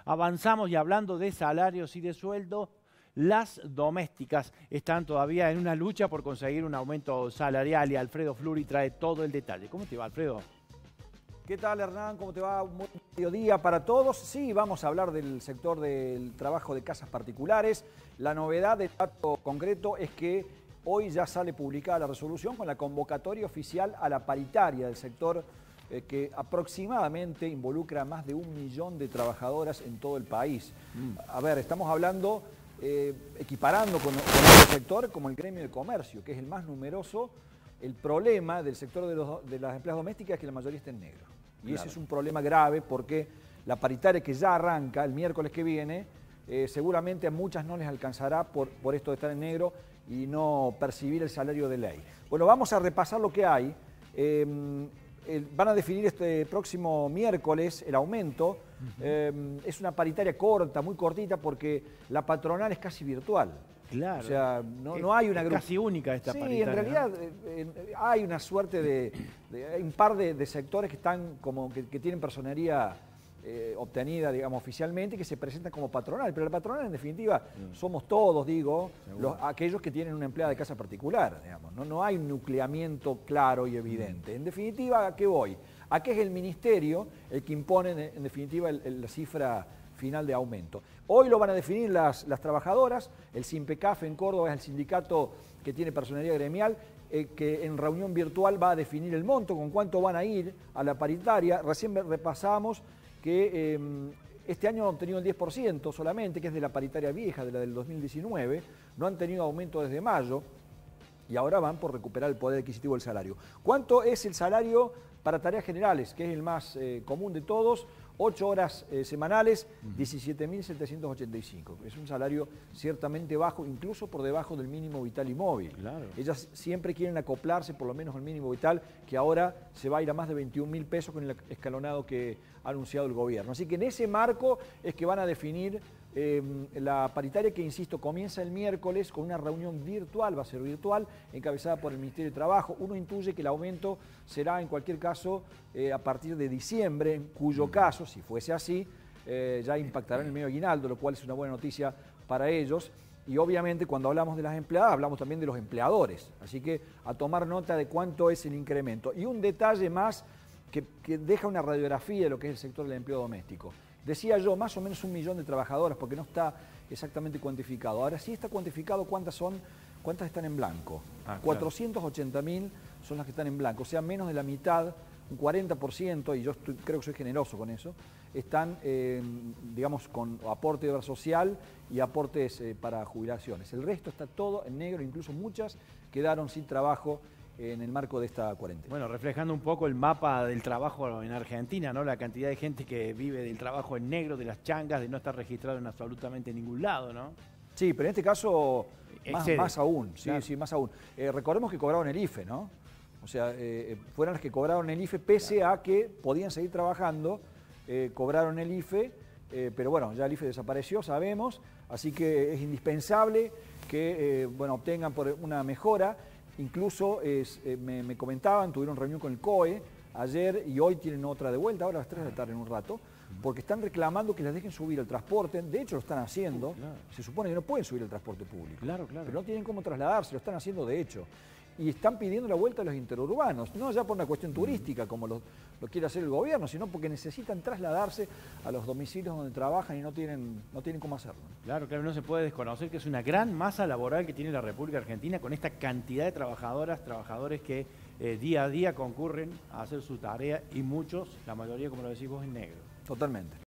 avanzamos y hablando de salarios y de sueldo, las domésticas están todavía en una lucha por conseguir un aumento salarial y Alfredo Fluri trae todo el detalle. ¿Cómo te va, Alfredo? ¿Qué tal, Hernán? ¿Cómo te va? Un buen mediodía para todos. Sí, vamos a hablar del sector del trabajo de casas particulares. La novedad del dato concreto es que hoy ya sale publicada la resolución con la convocatoria oficial a la paritaria del sector que aproximadamente involucra a más de 1 millón de trabajadoras en todo el país. A ver, estamos hablando, equiparando con otro sector como el gremio de comercio, que es el más numeroso. El problema del sector de las empleadas domésticas es que la mayoría está en negro. Y claro, ese es un problema grave porque la paritaria que ya arranca el miércoles que viene, seguramente a muchas no les alcanzará por esto de estar en negro y no percibir el salario de ley. Bueno, vamos a repasar lo que hay. Van a definir este próximo miércoles el aumento. Es una paritaria corta, muy cortita, porque la patronal es casi virtual. Claro. O sea, no hay una casi única esta paritaria. Sí, en realidad, ¿no? Hay una suerte de un par de sectores que están como que tienen personería obtenida, digamos, oficialmente, que se presentan como patronal. Pero la patronal, en definitiva, somos todos, digo, aquellos que tienen una empleada de casa particular, digamos. No hay un nucleamiento claro y evidente. En definitiva, ¿a qué voy? ¿A qué es el ministerio el que impone, en definitiva, la cifra final de aumento? Hoy lo van a definir las trabajadoras. El SINPECAF en Córdoba es el sindicato que tiene personería gremial, que en reunión virtual va a definir el monto, con cuánto van a ir a la paritaria. Recién repasamos que este año han obtenido el 10% solamente, que es de la paritaria vieja, de la del 2019. No han tenido aumento desde mayo y ahora van por recuperar el poder adquisitivo del salario. ¿Cuánto es el salario para tareas generales, que es el más común de todos? 8 horas semanales, 17.785. Es un salario ciertamente bajo, incluso por debajo del mínimo vital y móvil. Claro. Ellas siempre quieren acoplarse por lo menos al mínimo vital, que ahora se va a ir a más de 21.000 pesos con el escalonado que ha anunciado el gobierno. Así que en ese marco es que van a definir la paritaria, que, insisto, comienza el miércoles con una reunión virtual, va a ser virtual, encabezada por el Ministerio de Trabajo. Uno intuye que el aumento será, en cualquier caso, a partir de diciembre, en cuyo caso, si fuese así, ya impactará en el medio aguinaldo, lo cual es una buena noticia para ellos. Y obviamente cuando hablamos de las empleadas, hablamos también de los empleadores. Así que a tomar nota de cuánto es el incremento. Y un detalle más que deja una radiografía de lo que es el sector del empleo doméstico. Decía yo, más o menos 1 millón de trabajadoras, porque no está exactamente cuantificado. Ahora sí está cuantificado cuántas están en blanco. Claro. 480.000 son las que están en blanco, o sea, menos de la mitad, un 40%, y yo creo que soy generoso con eso, están, digamos, con aporte de obra social y aportes para jubilaciones. El resto está todo en negro, incluso muchas quedaron sin trabajo en el marco de esta cuarentena. Bueno, reflejando un poco el mapa del trabajo en Argentina, ¿no? La cantidad de gente que vive del trabajo en negro, de las changas, de no estar registrado en absolutamente ningún lado, ¿no? Sí, pero en este caso más aún, sí, claro. Sí, más aún. Recordemos que cobraron el IFE, ¿no? O sea, fueron las que cobraron el IFE, pese a que podían seguir trabajando, cobraron el IFE, pero bueno, ya el IFE desapareció, sabemos, así que es indispensable que bueno, obtengan por una mejora. Incluso me comentaban, tuvieron reunión con el COE ayer y hoy tienen otra de vuelta, ahora a las 3 de la tarde en un rato, porque están reclamando que les dejen subir el transporte. De hecho lo están haciendo. Claro. Se supone que no pueden subir el transporte público. Claro. Pero no tienen cómo trasladarse, lo están haciendo de hecho. Y están pidiendo la vuelta a los interurbanos, no ya por una cuestión turística como lo quiere hacer el gobierno, sino porque necesitan trasladarse a los domicilios donde trabajan y no tienen cómo hacerlo. Claro, no se puede desconocer que es una gran masa laboral que tiene la República Argentina, con esta cantidad de trabajadores que día a día concurren a hacer su tarea, y muchos, la mayoría, como lo decís vos, en negro. Totalmente.